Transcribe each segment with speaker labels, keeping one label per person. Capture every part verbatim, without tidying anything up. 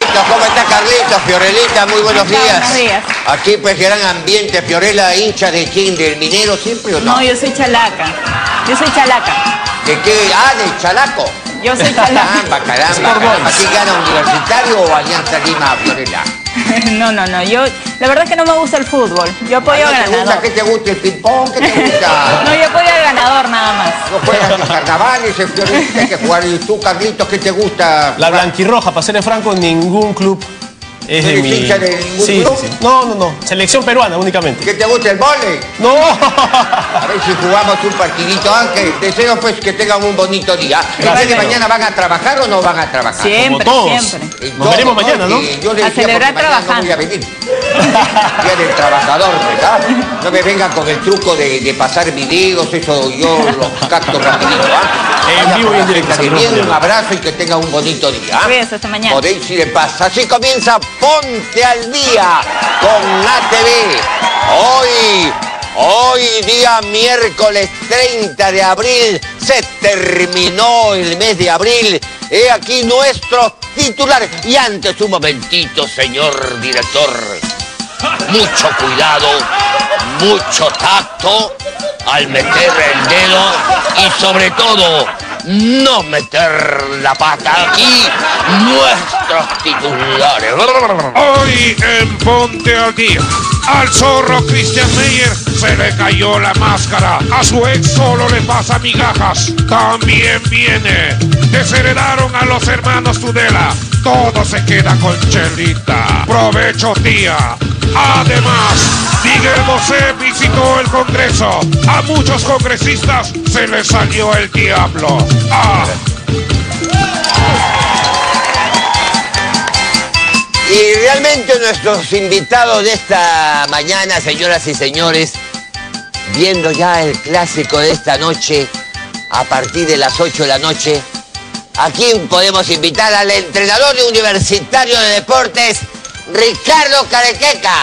Speaker 1: Carlitos, ¿cómo está Carlitos? Fiorelita, muy buenos días.
Speaker 2: Buenos días.
Speaker 1: Aquí pues gran ambiente. Fiorella, hincha de quién, del Minero siempre o no?
Speaker 2: No, yo soy chalaca. Yo soy chalaca.
Speaker 1: ¿De qué? Ah, del Chalaco.
Speaker 2: Yo soy chalaca.
Speaker 1: Caramba, caramba, caramba. ¿Aquí gana Universitario o Alianza Lima, Fiorella?
Speaker 2: No, no, no. Yo, la verdad es que no me gusta el fútbol. Yo apoyo al
Speaker 1: ¿Qué te gusta?
Speaker 2: ganador.
Speaker 1: ¿Qué te gusta? ¿El ping-pong? ¿Qué te gusta?
Speaker 2: No, yo apoyo al ganador nada más.
Speaker 1: No juegas en carnavales, en Fiorella, hay que jugar. ¿Y tú, Carlitos, qué te gusta?
Speaker 3: La blanquirroja, para serle franco, ningún club es de
Speaker 1: ¿Eres
Speaker 3: mi...
Speaker 1: hincha de ningún
Speaker 3: sí,
Speaker 1: club?
Speaker 3: sí, sí. No, no, no. Selección peruana únicamente.
Speaker 1: ¿Qué te gusta el vóley?
Speaker 3: ¡No!
Speaker 1: A ver si jugamos un partidito, Ángel. Deseo pues que tengan un bonito día. ¿Ustedes
Speaker 3: Gracias.
Speaker 1: mañana van a trabajar o no van a trabajar?
Speaker 2: Siempre,
Speaker 3: Como todos.
Speaker 2: siempre.
Speaker 1: Y
Speaker 3: Nos
Speaker 1: todo,
Speaker 3: veremos mañana, ¿no?
Speaker 1: Y yo le
Speaker 2: A
Speaker 1: decía
Speaker 2: celebrar
Speaker 1: porque mañana no voy a venir. Día del trabajador, ¿verdad? No me vengan con el truco de, de pasar videos, eso yo los capto rapidito, ¿ah?
Speaker 3: En
Speaker 1: Vaya
Speaker 3: vivo
Speaker 1: por
Speaker 3: y en
Speaker 1: la
Speaker 3: directo,
Speaker 1: fiesta de
Speaker 3: saludos,
Speaker 1: bien, un
Speaker 3: mañana.
Speaker 1: abrazo y que tengan un bonito día. ¿ah?
Speaker 2: Cuídense, hasta mañana.
Speaker 1: Podéis ir en paz. Así comienza Ponte al Día con A T V. Hoy, hoy día miércoles treinta de abril, se terminó el mes de abril. He aquí nuestros titulares. Y antes, un momentito, señor director. Mucho cuidado, mucho tacto al meter el dedo y sobre todo no meter la pata. Aquí nuestros titulares.
Speaker 4: Hoy en Ponte al Día, al zorro Christian Meyer se le cayó la máscara. A su ex solo le pasa migajas. También viene. Desheredaron a los hermanos Tudela. Todo se queda con Chelita. Provecho, tía. Además, Miguel Bosé visitó el Congreso. A muchos congresistas se les salió el diablo. Ah.
Speaker 1: Y realmente nuestros invitados de esta mañana, señoras y señores, viendo ya el clásico de esta noche, a partir de las ocho de la noche, aquí podemos invitar al entrenador de Universitario de Deportes, Ricardo Carequeca.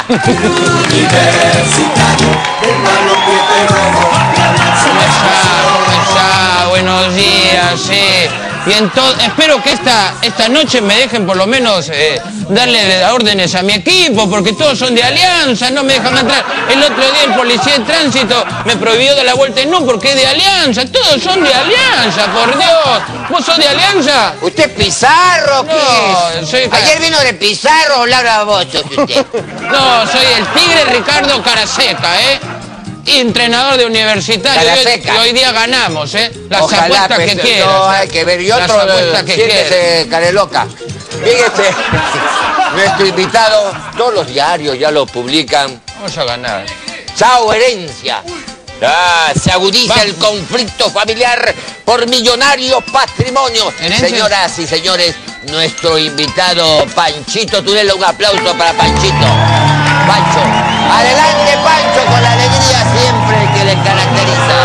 Speaker 5: Buenos días, sí. Y entonces, espero que esta, esta noche me dejen por lo menos eh, darle órdenes a mi equipo, porque todos son de Alianza, no me dejan entrar. El otro día el policía de tránsito me prohibió de la vuelta en no, porque es de Alianza, todos son de Alianza, por Dios. ¿Vos sos de Alianza?
Speaker 1: ¿Usted es Pizarro? ¿Qué
Speaker 5: No,
Speaker 1: es?
Speaker 5: soy...
Speaker 1: Ayer vino de Pizarro, Laura Bocho, usted.
Speaker 5: No, soy el tigre Ricardo Caraseca, ¿eh? Entrenador de Universitario. Y hoy,
Speaker 1: Caraseca.
Speaker 5: y hoy día ganamos, ¿eh? Las
Speaker 1: Ojalá,
Speaker 5: apuestas
Speaker 1: pues,
Speaker 5: que quieras.
Speaker 1: no hay que ver. Y
Speaker 5: Las
Speaker 1: otro,
Speaker 5: apuestas que
Speaker 1: siéntese, Careloca. Fíjese, nuestro invitado, todos los diarios ya lo publican.
Speaker 5: Vamos a ganar.
Speaker 1: Chao, herencia. Ah, se agudiza
Speaker 5: Va.
Speaker 1: el conflicto familiar por millonarios patrimonios.
Speaker 5: ¿Herencia?
Speaker 1: Señoras y señores, nuestro invitado Panchito Tudela, un aplauso para Panchito. Pancho, adelante Pancho, con la alegría siempre que le caracteriza.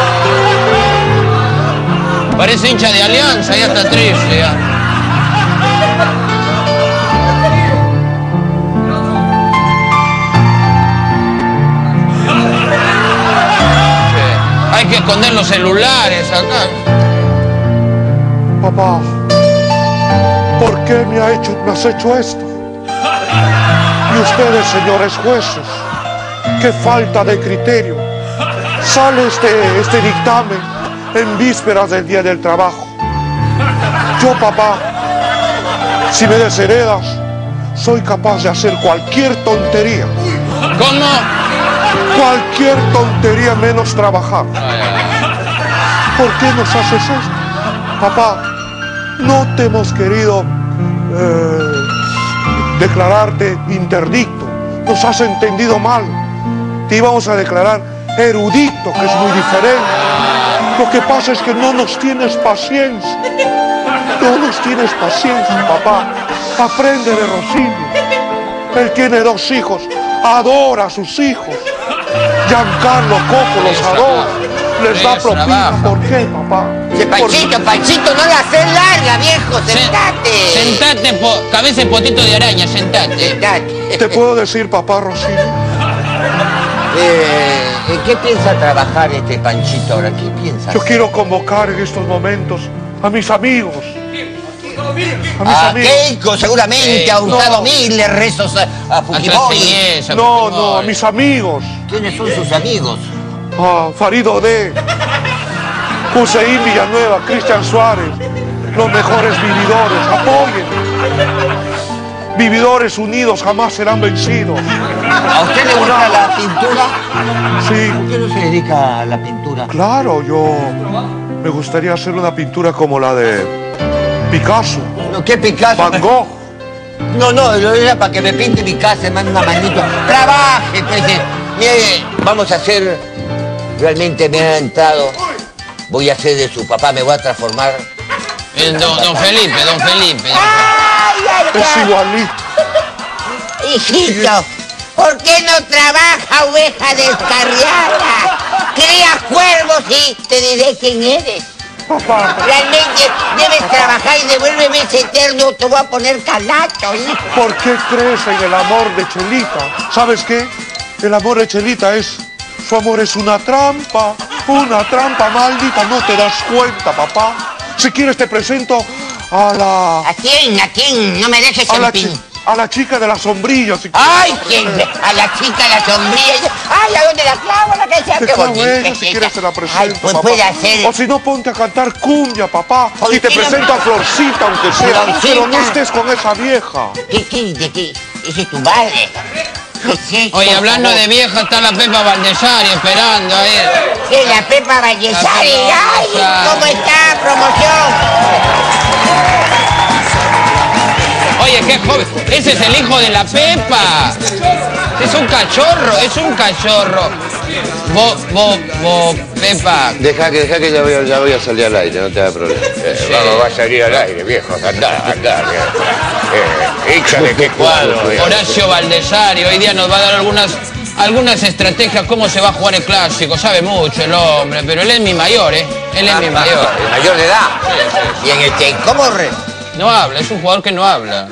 Speaker 5: Parece hincha de Alianza, ya está triste. Ya. Sí. Hay que esconder los celulares acá.
Speaker 6: Papá, ¿por qué me, ha hecho, me has hecho esto? Y ustedes, señores jueces, qué falta de criterio. Sale este, este dictamen en vísperas del Día del Trabajo. Yo, papá, si me desheredas, soy capaz de hacer cualquier tontería.
Speaker 5: ¿Cómo?
Speaker 6: Cualquier tontería menos trabajar. ¿Por qué nos haces esto? Papá, no te hemos querido eh, declararte interdicto. Nos has entendido mal. Te íbamos a declarar erudito, que es muy diferente. Lo que pasa es que no nos tienes paciencia. No nos tienes paciencia, papá. Aprende de Rosilio. Él tiene dos hijos. Adora a sus hijos. Giancarlo Coco los adora. Les da propina. ¿Por qué, papá?
Speaker 1: Che, Panchito, Panchito, no la haces larga, viejo. Sentate.
Speaker 5: Sentate, po cabeza de potito de araña, sentate.
Speaker 1: Sentate.
Speaker 6: ¿Te puedo decir, papá Rosilio?
Speaker 1: Eh, ¿En qué piensa trabajar este Panchito ahora? ¿Qué piensa?
Speaker 6: Yo quiero convocar en estos momentos a mis amigos, A mis
Speaker 1: A
Speaker 6: amigos.
Speaker 1: Keiko, seguramente,
Speaker 5: Sí,
Speaker 1: a Hurtado
Speaker 6: no.
Speaker 1: Miller, rezos a, a
Speaker 5: A
Speaker 1: Fujimori.
Speaker 5: Castañeza,
Speaker 6: No,
Speaker 5: Fujimori.
Speaker 6: no, a mis amigos.
Speaker 1: ¿Quiénes son sus amigos?
Speaker 6: A Farido D. Hussein Villanueva, Cristian Suárez. Los mejores vividores. Apoyen. Vividores unidos jamás serán vencidos.
Speaker 1: ¿A usted le gusta la pintura?
Speaker 6: Sí,
Speaker 1: ¿Por qué no se dedica a la pintura?
Speaker 6: claro, yo me gustaría hacer una pintura como la de Picasso,
Speaker 1: No, ¿qué Picasso?
Speaker 6: Van Gogh.
Speaker 1: No, no, lo era para que me pinte mi casa, me mande una manito. Trabaje, pues. eh. Mire, vamos a hacer. Realmente me ha entrado. Voy a hacer de su papá, me voy a transformar.
Speaker 5: El don, don Felipe, don Felipe.
Speaker 1: ¡Ay, ay,
Speaker 6: Es
Speaker 1: ay!
Speaker 6: igualito.
Speaker 1: Hijito, ¿por qué no trabaja, oveja descarriada? Cría cuervos y te diré quién eres.
Speaker 6: Papá,
Speaker 1: Realmente debes trabajar y devuélveme ese eterno. Te voy a poner calacho, hijo.
Speaker 6: ¿por qué crees en el amor de Chelita? ¿Sabes qué? El amor de Chelita es... Su amor es una trampa, una trampa maldita. No te das cuenta, papá. Si quieres te presento a la...
Speaker 1: ¿A quién? ¿A quién? No me dejes
Speaker 6: A
Speaker 1: en
Speaker 6: la,
Speaker 1: pin.
Speaker 6: chi- a la chica de la sombrilla. Si quieres.
Speaker 1: ¡Ay, quién! A la chica, la sombrilla. ¡Ay, a dónde la clavo? La que sea,
Speaker 6: Te
Speaker 1: qué
Speaker 6: clavo
Speaker 1: bonita
Speaker 6: ella,
Speaker 1: es
Speaker 6: si
Speaker 1: esa.
Speaker 6: quieres te la presento,
Speaker 1: Ay, pues
Speaker 6: papá.
Speaker 1: puede hacer.
Speaker 6: O si no, ponte a cantar cumbia, papá.
Speaker 1: Oye,
Speaker 6: Y te
Speaker 1: ¿qué no-
Speaker 6: presento a Florcita, aunque sea.
Speaker 1: Florcita.
Speaker 6: Pero no estés con esa vieja.
Speaker 1: ¿Qué, qué, de qué? Ese es tu madre. ¿Qué es esto,
Speaker 5: Oye,
Speaker 1: por
Speaker 5: hablando
Speaker 1: favor?
Speaker 5: de vieja, está la Pepa Valdesari esperando a ver.
Speaker 1: Sí, la Pepa Vallesari.
Speaker 5: La
Speaker 1: ¡Ay!
Speaker 5: Pepa Vallesari.
Speaker 1: ¿Cómo está? Promoción.
Speaker 5: Oye, qué joven. Ese es el hijo de la Pepa. Es un cachorro, es un cachorro. Vos, vos, vos, Pepa.
Speaker 1: Deja que, deja que ya voy, a- ya voy a salir al aire, no te da problema. Eh, Vamos, va a salir al aire, viejo. Andá, andá, eh, échale qué cuadro. viejo.
Speaker 5: Horacio Valdesari hoy día nos va a dar algunas, algunas estrategias cómo se va a jugar el clásico. Sabe mucho el hombre, pero él es mi mayor, ¿eh? Él es mi mayor.
Speaker 1: El mayor de edad. Y en el que, ¿cómo re?
Speaker 5: No habla, es un jugador que no habla.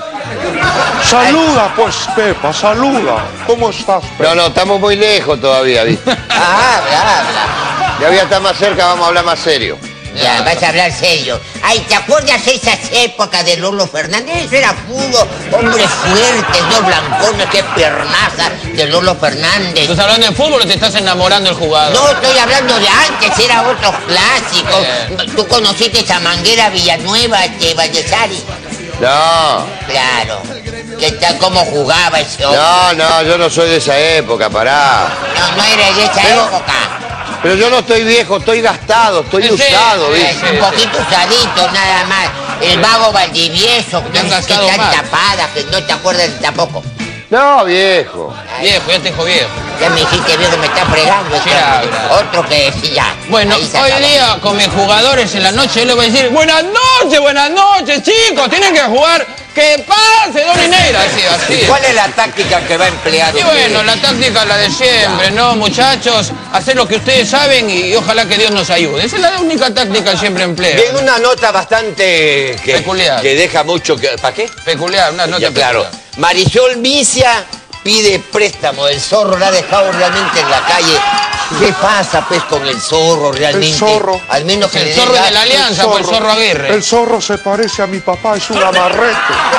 Speaker 6: Saluda, pues, Pepa, saluda. ¿Cómo estás, Pepa?
Speaker 1: No, no, estamos muy lejos todavía, ¿viste? Ah, habla, habla. Ya voy a estar más cerca, vamos a hablar más serio. Ya, vas a hablar serio. Ay, ¿te acuerdas esas épocas de Lolo Fernández? Eso era puro hombre fuerte, no blancones, qué pernaza de Lolo Fernández.
Speaker 5: ¿Estás hablando de fútbol o te estás enamorando del jugador?
Speaker 1: No, estoy hablando de antes, era otro clásico. Tú conociste a Manguera Villanueva de Vallesari. No. Claro. ¿Qué tal cómo jugaba ese hombre?
Speaker 7: No, no, yo no soy de esa época, pará.
Speaker 1: No, no era de esa
Speaker 7: Pero-
Speaker 1: época.
Speaker 7: Pero yo no estoy viejo, estoy gastado, estoy
Speaker 5: Sí,
Speaker 7: usado,
Speaker 5: sí,
Speaker 1: Es
Speaker 7: ¿viste?
Speaker 1: un poquito usadito, nada más. El vago Valdivieso,
Speaker 5: Te han
Speaker 1: que
Speaker 5: gastado
Speaker 1: están
Speaker 5: más.
Speaker 1: tapadas, que no te acuerdas tampoco.
Speaker 7: No, viejo.
Speaker 5: Viejo, ya te dijo viejo.
Speaker 1: Ya me dijiste, viejo, me está fregando.
Speaker 5: Sí,
Speaker 1: este hombre.
Speaker 5: habla.
Speaker 1: Otro que sí, ya.
Speaker 5: Bueno,
Speaker 1: Ahí se
Speaker 5: hoy
Speaker 1: acabó.
Speaker 5: día con mis jugadores en la noche yo les voy a decir buenas noches, buenas noches, chicos, tienen que jugar. ¡Que pase, Don Ineira! Así, así.
Speaker 1: ¿Cuál es la táctica que va a emplear
Speaker 5: Y
Speaker 1: usted?
Speaker 5: bueno, la táctica es la de siempre, ¿no, muchachos? Hacer lo que ustedes saben y, y ojalá que Dios nos ayude. Esa es la única táctica que siempre empleo.
Speaker 1: Bien, una nota bastante... Que,
Speaker 5: Peculiar.
Speaker 1: Que deja mucho que... ¿Para qué?
Speaker 5: Peculiar, una nota
Speaker 1: Ya, claro.
Speaker 5: peculiar.
Speaker 1: Marisol Misia pide préstamo. El zorro la ha dejado realmente en la calle. ¿Qué pasa, pues, con el zorro realmente?
Speaker 6: El zorro.
Speaker 1: Al menos que
Speaker 5: El
Speaker 1: le
Speaker 5: zorro
Speaker 1: den
Speaker 5: de la
Speaker 1: gasto.
Speaker 5: Alianza o el zorro Aguirre.
Speaker 6: El zorro se parece a mi papá, es un amarrete.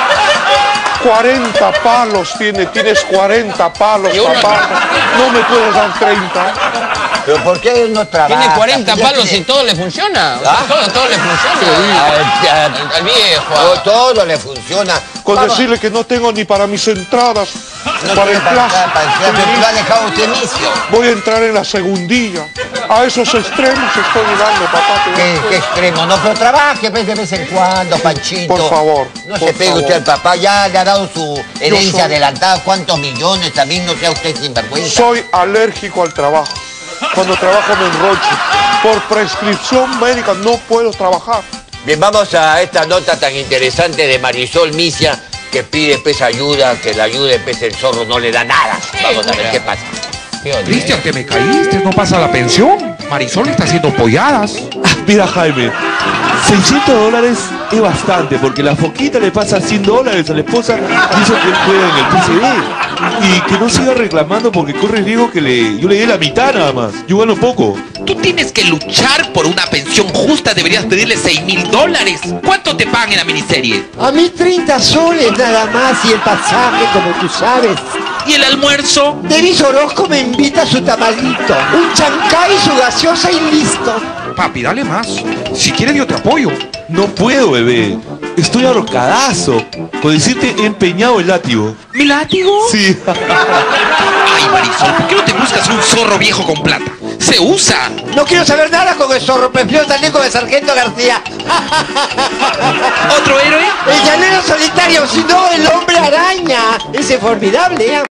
Speaker 6: cuarenta palos tiene, tienes cuarenta palos,
Speaker 5: Y uno-
Speaker 6: papá. No me puedes dar treinta.
Speaker 1: ¿Pero por qué no trabaja?
Speaker 5: Tiene cuarenta
Speaker 1: Ya
Speaker 5: palos y
Speaker 1: tiene-
Speaker 5: todo le funciona. O sea,
Speaker 1: ¿Ah?
Speaker 5: todo, todo le funciona.
Speaker 1: Al, al-
Speaker 5: Al, al viejo.
Speaker 1: todo,
Speaker 5: a-
Speaker 1: todo le funciona.
Speaker 6: Con
Speaker 1: Vamos.
Speaker 6: decirle que no tengo ni para mis entradas,
Speaker 1: No
Speaker 6: para
Speaker 1: tiene
Speaker 6: el
Speaker 1: para-
Speaker 6: plástico.
Speaker 1: para- para- pero lo ha dejado usted misio.
Speaker 6: Voy a entrar en la segundilla. A esos extremos estoy llegando, papá. ¿te das
Speaker 1: ¿Qué, qué
Speaker 6: cuenta?
Speaker 1: extremo? No, pero trabaje pues, de vez en cuando, Panchito.
Speaker 6: Por favor,
Speaker 1: No
Speaker 6: por
Speaker 1: se pegue
Speaker 6: favor.
Speaker 1: usted al papá, ya le ha dado su herencia
Speaker 6: soy-
Speaker 1: adelantada. ¿Cuántos millones? También no sea usted sinvergüenza.
Speaker 6: Soy alérgico al trabajo. Cuando trabajo me enrocho. Por prescripción médica no puedo trabajar.
Speaker 1: Bien, vamos a esta nota tan interesante de Marisol Misia, que pide pues ayuda, que la ayude pues el zorro no le da nada. Vamos a ver qué pasa.
Speaker 5: ¿Qué onda?
Speaker 4: Cristian, te me caíste, no pasa la pensión. Marisol está haciendo polladas.
Speaker 3: Mira, Jaime, seiscientos dólares
Speaker 8: es bastante, porque la foquita le pasa cien dólares a la esposa y eso que él juega en el P C B. Y que no siga reclamando porque corre el riesgo que le, yo le dé la mitad nada más. Yo gano poco.
Speaker 9: Tú tienes que luchar por una pensión justa, deberías pedirle seis mil dólares. ¿Cuánto te pagan en la miniserie?
Speaker 10: A mí treinta soles nada más y el pasaje, como tú sabes.
Speaker 9: ¿Y el almuerzo?
Speaker 10: Denis Orozco me invita a su tamalito, un chancay, su gaseosa y listo.
Speaker 9: Papi, dale más. Si quieres yo te apoyo.
Speaker 8: No puedo, bebé. Estoy ahorcadazo. Con decirte, he empeñado el látigo.
Speaker 9: ¿Mi látigo?
Speaker 8: Sí.
Speaker 9: Ay, Marisol, ¿por qué no te buscas un zorro viejo con plata? ¡Se usa!
Speaker 10: No quiero saber nada con el zorro, prefiero salir con el sargento García.
Speaker 9: ¿Otro héroe?
Speaker 10: El llanero solitario, si no, el hombre araña. Ese es formidable, ¿eh?